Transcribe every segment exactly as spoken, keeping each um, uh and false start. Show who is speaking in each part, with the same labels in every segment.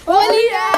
Speaker 1: होली है।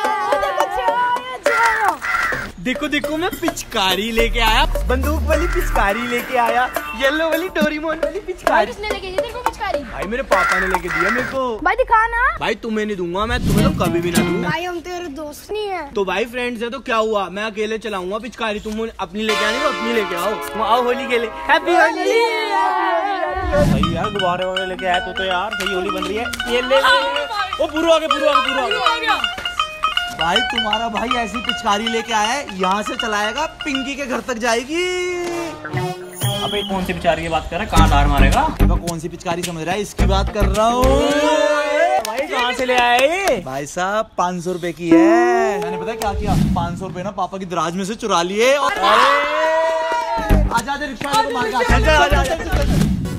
Speaker 2: देखो देखो मैं पिचकारी लेके आया, बंदूक वाली पिचकारी लेके आया, येलो वाली डोरीमोन वाली पिचकारी।
Speaker 1: किसने लेके दी तेरे को पिचकारी?
Speaker 2: भाई मेरे पापा ने लेके दिया मेरे को।
Speaker 1: भाई दिखा ना।
Speaker 2: भाई तुम्हें नहीं दूंगा मैं, तुम्हें तो कभी भी ना दूंगा।
Speaker 1: भाई हम तेरे दोस्त नहीं है।
Speaker 2: तो भाई फ्रेंड्स है तो क्या हुआ, मैं अकेले चलाऊंगा पिचकारी, तुम अपनी लेके आनी तो अपनी लेके आओ। तुम आओ होली खेले। हैप्पी होली। भाई यार गुब्बारे वगैरह लेके आया तो, तो यार सही होली बन रही है। ये ले ले। ओ पूरा आ गया, पूरा आ गया, पूरा आ गया। भाई तुम्हारा भाई ऐसी पिचकारी लेके आया है, यहाँ से चलाएगा पिंकी के घर तक जाएगी।
Speaker 3: अबे कौन सी पिचकारी की बात कर रहा है, कहाँ डार मारेगा?
Speaker 2: तो कौन सी पिचकारी समझ रहा है, इसकी बात कर रहा हूँ। भाई कहाँ से ले आए? भाई साहब पाँच सौ रुपए की है। मैंने पता क्या किया, पाँच सौ रुपए ना पापा की दराज में से चुरा लिए। और आजा आजा रिक्शा वाले को मार के आजा आजा आजा।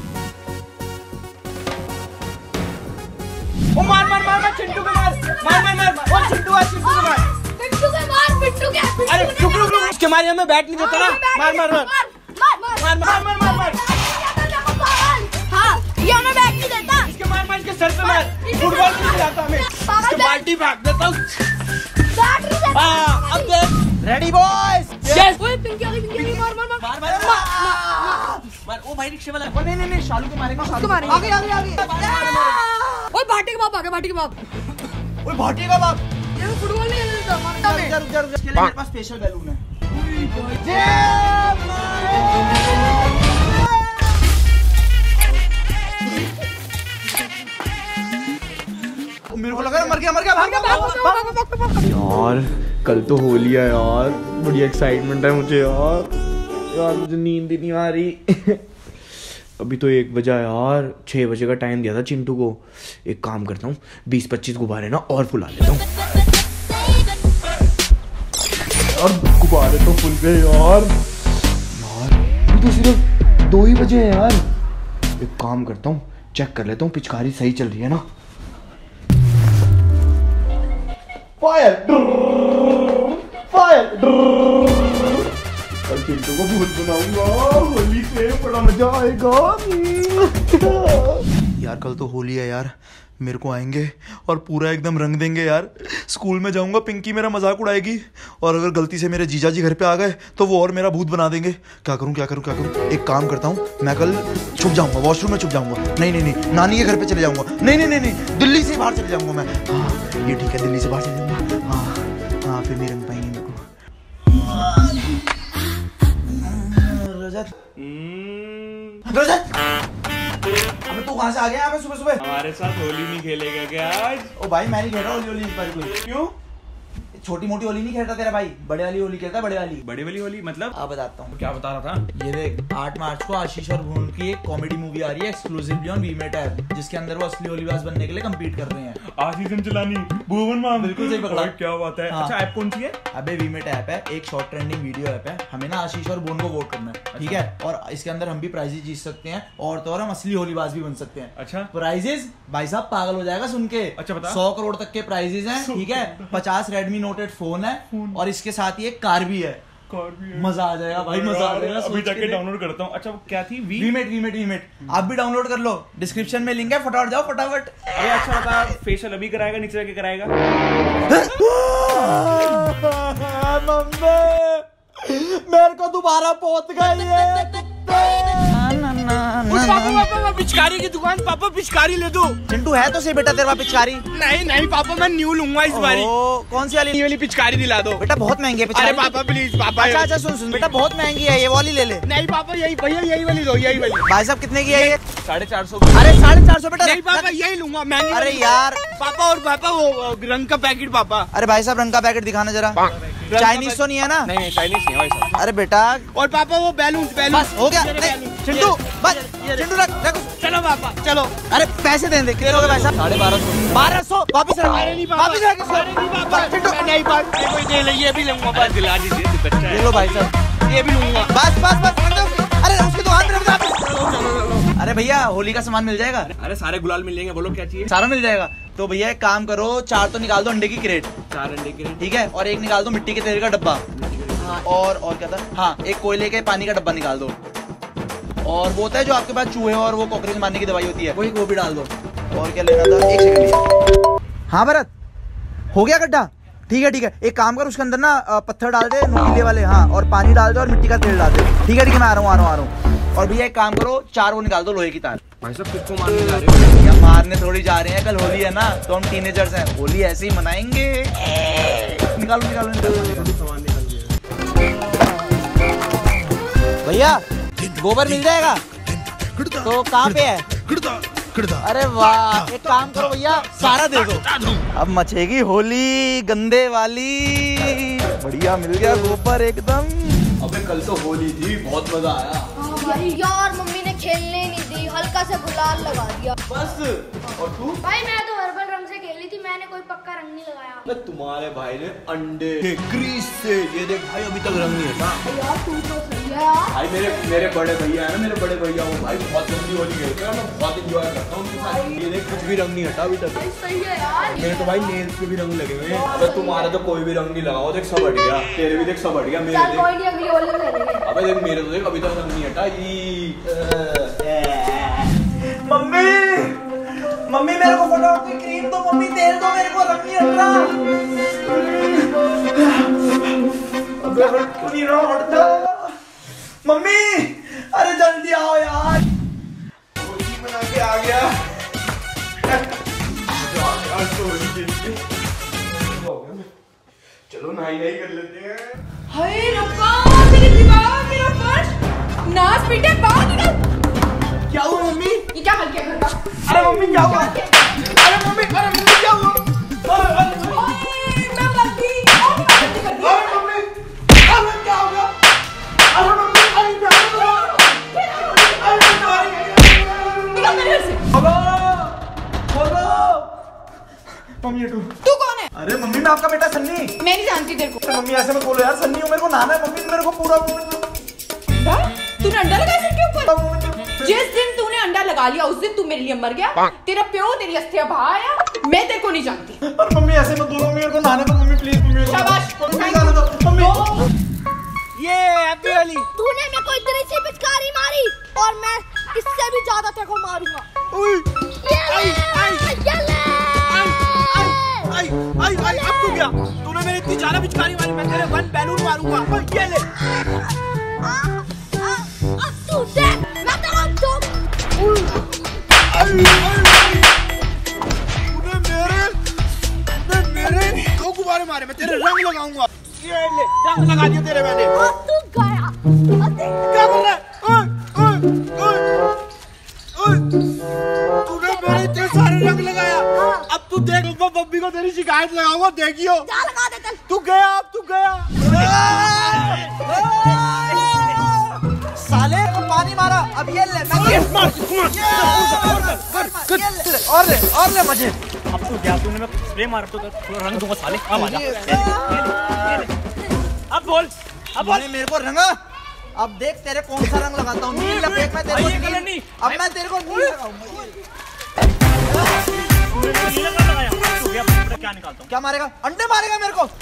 Speaker 2: ओ मार मार मार मार चिंटू को मार मार मार मार ओ चिंटू आ चिंटू को मार
Speaker 1: पिट्टू के मार पिट्टू के।
Speaker 2: अरे रुक रुक रुक, इसके मारे हमें बैठ नहीं देता ना। मार मार मार
Speaker 1: मार
Speaker 2: मार मार मार मार।
Speaker 1: हाँ ये हमें बैठ नहीं देता।
Speaker 2: इसके मार मार, इसके सर पे मार। फुटबॉल नहीं खिलाता हमें, इसके बाल्टी फेंक देता हूँ। हाँ अब देख, रेडी बॉयज। यस।
Speaker 1: ओए पिंकी आ गई, पिंकी आ गई, मार मार मार
Speaker 2: मार मार मार। ओ भाई रिक्शे वाला, नहीं नहीं नहीं शालू को मारेगा, शालू को
Speaker 1: मारेगा।
Speaker 2: आगे आगे आगे।
Speaker 1: ओए भाटी का बाप आ गया, भाटी का बाप।
Speaker 2: ओए भाटी का बाप।
Speaker 1: ये तो फुटबॉल नहीं खेलने देता, मारता
Speaker 2: रुक
Speaker 1: मैं।
Speaker 2: जा रुक जा रुक जा, इसके लिए मेरे पास स्पेशल बैलून है। मेरे को लगा मर गया मर गया, भाग गया, भाग भाग भाग। यार कल तो होली है यार, बड़ी एक्साइटमेंट है मुझे यार। यार मुझे नींद ही नहीं आ रही। अभी तो एक बजा यार, छह बजे का टाइम दिया था चिंटू को। एक काम करता हूँ, बीस पच्चीस गुब्बारे ना और फुला लेता हूँ। और गुब्बारे तो फुल गए यार। यार तो सिर्फ दो ही बजे है यार। एक काम करता हूँ, चेक कर लेता हूँ पिचकारी सही चल रही है ना। Fire fire. कल चिंटू को भूत बनाऊंगा, होली पे बड़ा मजा आएगा। यार कल तो होली है यार, मेरे को आएंगे और पूरा एकदम रंग देंगे यार। स्कूल में जाऊंगा, पिंकी मेरा मजाक उड़ाएगी, और अगर गलती से मेरे जीजा जी घर पे आ गए तो वो और मेरा भूत बना देंगे। क्या करूं क्या करूं क्या करूं? एक काम करता हूं, मैं कल छुप जाऊंगा, वॉशरूम में छुप जाऊंगा। नहीं नहीं नहीं, नानी के घर पे चले जाऊंगा। नहीं नहीं नहीं नहीं, दिल्ली से बाहर चले जाऊंगा मैं। हाँ ये ठीक है, दिल्ली से बाहर चले जाऊंगा। हाँ हाँ फिर नहीं रंग पाएंगे मेरे को। रजत रजत, अबे तू कहाँ से आ गया? सुबह सुबह
Speaker 3: हमारे साथ होली नहीं खेलेगा क्या आज?
Speaker 2: ओ भाई मैं नहीं खेल रहा होली होली इस बार कोई। क्यों? छोटी मोटी होली नहीं खेलता तेरा भाई, बड़े वाली होली खेलता है। बड़े वाली
Speaker 3: बड़े वाली होली मतलब?
Speaker 2: आप बताता हूँ।
Speaker 3: क्या बता रहा था?
Speaker 2: ये देख, आठ मार्च को आशीष और भून की एक कॉमेडी मूवी आ रही है एक्सक्लूसिवली ऑन वीमेट ऐप, जिसके अंदर वो असली होलीबाज बनने के लिए कम्पीट कर रहे हैं।
Speaker 3: आशीष चलानी भुवन माम,
Speaker 2: बिल्कुल सही पकड़ा।
Speaker 3: क्या बात है।
Speaker 2: हाँ।
Speaker 3: अच्छा ऐप कौन सी है?
Speaker 2: अबे वीमेट ऐप है, एक शॉर्ट ट्रेंडिंग वीडियो ऐप है। हमें ना आशीष और भून को वोट करना है, ठीक है? और इसके अंदर हम भी प्राइजेस जीत सकते हैं, और तो और हम असली होलीबाज भी बन सकते हैं।
Speaker 3: अच्छा
Speaker 2: प्राइजेस भाई साहब पागल हो जाएगा सुन के।
Speaker 3: अच्छा बता।
Speaker 2: सौ करोड़ तक के प्राइजेस हैं, ठीक है? पचास रेडमी नोट एट फोन है, और इसके साथ ही एक कार भी है।
Speaker 3: कार भी है।
Speaker 2: मजा आ जाएगा भाई, मजा आ जाएगा।
Speaker 3: अभी जाके डाउनलोड करता हूँ। अच्छा वो क्या थी?
Speaker 2: वीमेट वीमेट वीमेट आप भी डाउनलोड कर लो, डिस्क्रिप्शन में लिंक है, फटाफट जाओ फटाफट।
Speaker 3: अरे अच्छा बता, फेशियल अभी कराएगा नीचे जाके कराएगा?
Speaker 2: मेरे को दोबारा पहुंच गई है।
Speaker 4: पापा पिचकारी की दुकान, पापा पिचकारी ले दो।
Speaker 2: चिंटू है तो सही बेटा तेरे पास पिचकारी?
Speaker 4: नहीं नहीं पापा, मैं न्यू लूंगा इस बारी।
Speaker 2: कौन सी वाली?
Speaker 4: ये वाली पिचकारी दिला दो
Speaker 2: बेटा, बहुत महंगी है पिचकारी।
Speaker 4: अरे पापा प्लीज पापा।
Speaker 2: अच्छा अच्छा सुन सुन बेटा, बहुत महंगी है, ये वाली ले ले।
Speaker 4: नहीं पापा यही भैया यही वाली दो, यही वाली।
Speaker 2: भाई साहब कितने की है ये?
Speaker 4: साढ़े चार सौ।
Speaker 2: अरे साढ़े चार सौ बेटा।
Speaker 4: नहीं पापा यही लूंगा महंगी।
Speaker 2: अरे यार
Speaker 4: पापा, और पापा वो रंग का पैकेट पापा।
Speaker 2: अरे भाई साहब रंग का पैकेट दिखाना जरा। चाइनीज तो नहीं है ना?
Speaker 4: नहीं नहीं चाइनीज नहीं है।
Speaker 2: अरे बेटा।
Speaker 4: और पापा वो बैलून बैलून।
Speaker 2: बस हो गया। चिंटू बस, चिंटू रख रख।
Speaker 4: चलो पापा चलो।
Speaker 2: अरे पैसे दे दे, कितने हो गए पैसा? साढ़े बारह सौ। बारह सौ वापिस रख।
Speaker 4: नहीं पापा,
Speaker 2: वापिस रख।
Speaker 4: नहीं पापा, चिंटू नहीं पापा, ये कोई दे ले, ये भी लूंगा बस। दिला दीजिए बच्चा है।
Speaker 2: ये लो भाई साहब,
Speaker 4: ये भी लूंगा
Speaker 2: बस बस बस। अरे उसकी दुकान पे रख दो। अरे भैया होली का सामान मिल जाएगा?
Speaker 4: अरे सारे गुलाल मिल जाएंगे, बोलो क्या चाहिए?
Speaker 2: सारा मिल जाएगा। तो भैया एक काम करो, चार तो निकाल दो अंडे की क्रेट।
Speaker 4: चार अंडे की क्रेट,
Speaker 2: ठीक है? और एक निकाल दो मिट्टी के तेल का डब्बा। हाँ, और और क्या था? हाँ एक कोयले के पानी का डब्बा निकाल दो। और वो होता है जो आपके पास चूहे और वो कॉकरोच मारने की दवाई होती है, वही वो भी डाल दो। और क्या लेना था? एक सेकंड। हाँ भरत।
Speaker 5: हो गया गड्ढा? ठीक है ठीक है, एक काम कर, उसके अंदर ना पत्थर डाल दे नुकीले वाले, हाँ, और पानी डाल दे और मिट्टी का तेल डाल दे। ठीक है ठीक है, मैं आ रहा हूँ आ रहा हूँ आ रहा हूँ। और भैया एक काम करो, चार वो निकाल दो लोहे की तार।
Speaker 4: भाई साहब किसको मारने जा रहे हो?
Speaker 5: या मारने थोड़ी जा रहे हैं, कल होली है ना, तो हम टीनेजर्स हैं, होली ऐसे ही मनाएंगे। निकालो निकालो निकालो। भैया गोबर मिल जाएगा? तो कहाँ पे है? अरे वाह, एक काम करो भैया, सारा दे दो। अब मचेगी होली गंदे वाली। बढ़िया मिल गया गोबर एकदम।
Speaker 4: अबे कल तो होली थी, बहुत मजा आया।
Speaker 1: हाँ भाई यार, मम्मी ने खेलने नहीं दी, हल्का से गुलाल लगा दिया
Speaker 4: बस। और तू?
Speaker 1: भाई मैं तो हर्बल रंग से खेली थी, मैंने कोई पक्का रंग नहीं लगाया।
Speaker 4: अबे तुम्हारे भाई ने अंडे ग्रीस से, ये देख भाई अभी तक रंग नहीं हटा।
Speaker 1: यार तू तो सही है यार।
Speaker 4: भाई मेरे मेरे बड़े भैया है ना, मेरे बड़े भैया वो भाई बहुत जल्दी होली खेलते हैं, मैं बहुत एंजॉय करता हूँ उनके साथ। ये देख कुछ भी रंग नहीं हटा अभी तक।
Speaker 1: भाई सही है यार।
Speaker 4: मेरे तो भाई नेल्स पे भी रंग लगे हुए हैं। अबे तुम्हारे तो कोई भी रंग नहीं लगाओ, देख सब हट गया। तेरे भी देख सब हट गया, मेरे
Speaker 1: चल
Speaker 4: देख।
Speaker 1: कोई नहीं, अगली होली में खेलेंगे।
Speaker 4: अबे देख मेरे तो देख अभी तक रंग नहीं हटा। ई
Speaker 5: मम्मी मम्मी मेरे को फटाफट की क्रीम दो, मम्मी तेल दो, मेरे को रंग नहीं हट रहा। अबे हट नहीं रहा, हट जा मम्मी, अरे जल्दी आओ यार।
Speaker 4: होली मना के आ गया। चलो नहाई नहाई कर लेते हैं।
Speaker 6: हाय रब्बा, मेरी दीवार, मेरा फर्श, नाच पीटे बाहर निकल।
Speaker 5: क्या हुआ मम्मी?
Speaker 6: ये क्या हाल किया घर का?
Speaker 5: अरे मम्मी क्या हुआ? अरे मम्मी, अरे मम्मी क्या हुआ? अरे अरे
Speaker 6: ओए, मैं गलती, और भी गलती कर दी।
Speaker 5: अरे मम्मी, अरे क्या हो गया? अरे मम्मी, अरे क्या हो गया? अरे
Speaker 6: निकल मेरे घर से।
Speaker 5: हेलो, हेलो, मम्मी तू
Speaker 6: तू कौन है?
Speaker 5: अरे मम्मी मैं आपका बेटा सन्नी।
Speaker 6: मैं नहीं जानती तेरे को।
Speaker 5: अरे मम्मी ऐसे मत बोलो यार, सन्नी हूँ, मेरे को नहाना है मम्मी, मेरे को पूरा
Speaker 6: अंडा? तूने अंडा लगाया सिर के ऊपर? जिस दिन तूने अंडा लगा लिया उस दिन तू मेरे लिए मर गया। तेरा प्यो तेरी अस्थियां बहा आया, मैं तेरे को नहीं जानती।
Speaker 5: अरे मम्मी ऐसे मत बोलो, मेरे को नहाना है मम्मी, प्लीज मम्मी।
Speaker 6: शाबाश,
Speaker 5: मम्मी जाने दो मम्मी।
Speaker 4: ये हैप्पी होली।
Speaker 1: तूने मेरे को इतनी सी पिचकारी मारी और मैं इससे भी ज्यादा तेरे को मारूंगा। ये ले, ये ले।
Speaker 4: आई आई आई अब तू क्या? तूने मेरी इतनी ज्यादा पिचकारी मारी, मैं तेरे वन बैलून मारूंगा। ये ले।
Speaker 1: अब तू देख, मैं तेरा दो।
Speaker 4: तूने मेरे मैं मेरे दो गुब्बारे मारे, मैं तेरे रंग लगाऊंगा। ये ले, रंग लगा दिया तेरे मैंने।
Speaker 1: अब तू गया।
Speaker 4: क्या कर रहा है? ओए ओए ओए ओए, तूने मेरे इतने सारे रंग लगाया। अब तू देख, बब्बी को तेरी शिकायत लगाऊंगा, देखियो।
Speaker 1: जा लगा दे चल।
Speaker 4: तू गया, अब तू गया।
Speaker 5: साले को पानी मारा, अब ये ले, मैं ये
Speaker 4: मार, मार,
Speaker 5: कर, ये ले, और ले, और ले मुझे।
Speaker 3: अब तू क्या, तूने मैं स्प्रे मार तो थोड़ा रंग दूंगा साले। अब आजा, अब बोल, अब बोल।
Speaker 5: तूने मेरे को रंगा, अब देख तेरे कौन सा रंग लगाता हूँ। नील लपेट, मैं तेरे को
Speaker 3: ये कलर
Speaker 5: नील-
Speaker 3: नहीं।
Speaker 5: अब मैं तेरे को नील लगाऊंगा।
Speaker 3: नीला कलर लगाया, तू गया, मैं क्या निकालता हूँ।
Speaker 5: क्या मारेगा? अंडे मारेगा मेरे को?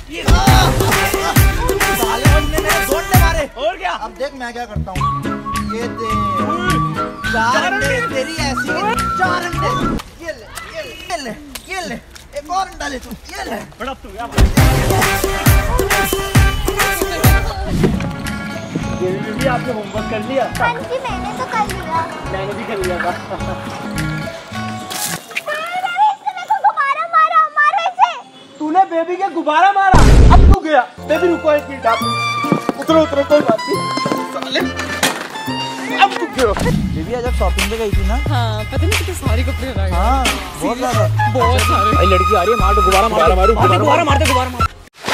Speaker 5: साले बंदे मेरे दो अंडे मारे।
Speaker 3: और क्या?
Speaker 5: अब देख मैं क्या करता हूँ, ये देख, चार अंडे तेरी ऐसी के चार अंडे। ये ले, ये ले, ये ले, ये ले, एक और अंडा ले तू, ये ले।
Speaker 3: बड़ा तू क्या?
Speaker 4: भी आपने होमवर्क कर लिया?
Speaker 1: हाँ जी, मैंने तो कर लिया।
Speaker 4: मैंने भी कर लिया था। तूने बेबी के गुब्बारा मारा, अब तू गया। बेबी रुको एक मिनट, आप उतरो उतरो, कोई बात नहीं। साले अब तू गया।
Speaker 5: बेबी आज शॉपिंग पे गई थी ना?
Speaker 6: हाँ, पता नहीं कितने सारे कपड़े लगाए।
Speaker 5: हाँ बहुत ज्यादा,
Speaker 6: बहुत सारे।
Speaker 3: भाई लड़की आ रही है, मार दो, गुब्बारा मार दो,
Speaker 4: मारू,
Speaker 3: मार दे, गुब्बारा मार दे, गुब्बारा मार।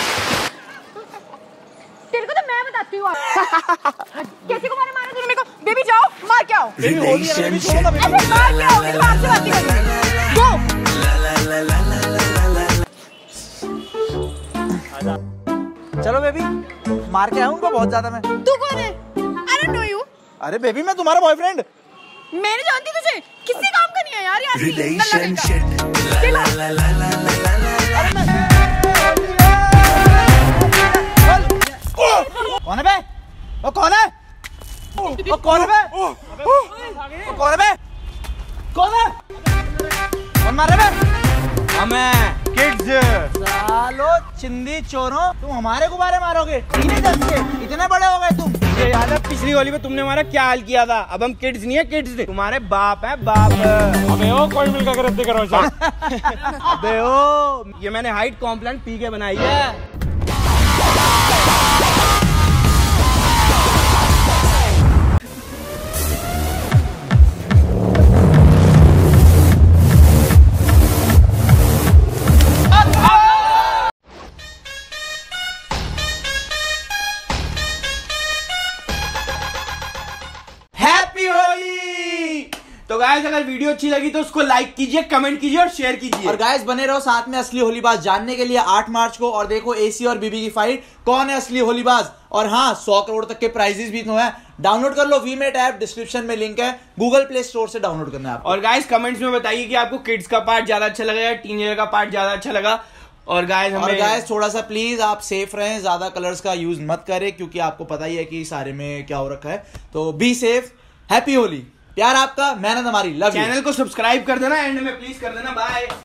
Speaker 6: तेरे को तो मैं बताती हूँ। कैसे को मारे मारे तूने मेरे को? बेबी जाओ, मार के आओ।
Speaker 5: बेबी होली है, बेबी छोड़ो ना बेबी।
Speaker 6: ऐसे मार के आओ, मेरे बाप से बात नहीं करनी। गो।
Speaker 5: चलो बेबी, मार के आऊँ उनको बहुत ज्यादा मैं।
Speaker 6: तू कौन है? I don't know you।
Speaker 5: अरे बेबी मैं तुम्हारा बॉयफ्रेंड।
Speaker 6: मैं नहीं जानती तुझे, किसी काम का नहीं है यार। यार रिलेशनशिप।
Speaker 5: कौन है बे? वो कौन है? वो कौन है बे? वो कौन है बे? कौन है? कौन मार रहा है बे?
Speaker 4: हमें किड्स।
Speaker 5: बोलो चिंदी चोरों, तुम हमारे गुब्बारे मारोगे? टीनेजर्स के इतने बड़े हो गए तुम।
Speaker 4: मुझे याद है पिछली होली में तुमने हमारा क्या हाल किया था। अब हम किड्स नहीं है, किड्स तुम्हारे बाप है बाप।
Speaker 7: अबे ओ कोई मिलकर रद्दी करो।
Speaker 4: अबे ओ ये मैंने हाइट कॉम्प्लान पी के बनाई है। तो गाइस अगर वीडियो अच्छी लगी तो उसको लाइक कीजिए, कमेंट कीजिए और शेयर कीजिए।
Speaker 5: और गाइस बने रहो साथ में असली होलीबाज जानने के लिए आठ मार्च को। और देखो एसी और बीबी की फाइट, कौन है असली होलीबाज। और हाँ, सौ करोड़ तक के प्राइजेस भी तो हैं। डाउनलोड कर लो वीमेट ऐप, डिस्क्रिप्शन में लिंक है, गूगल प्ले स्टोर से डाउनलोड करना है आपको।
Speaker 4: और गाइस कमेंट्स में बताइए कि आपको किड्स का पार्ट ज्यादा अच्छा लगा या टीनेजर का पार्ट ज्यादा अच्छा लगा। और गाइस हमें
Speaker 5: और गाइस थोड़ा सा प्लीज आप सेफ रहें, ज्यादा कलर्स का यूज मत करें क्योंकि आपको पता ही है कि सारे में क्या हो रखा है। तो बी सेफ, हैप्पी होली। प्यार आपका, मेहनत हमारी, लव यू।
Speaker 4: चैनल को सब्सक्राइब कर देना, एंड में प्लीज कर देना। बाय।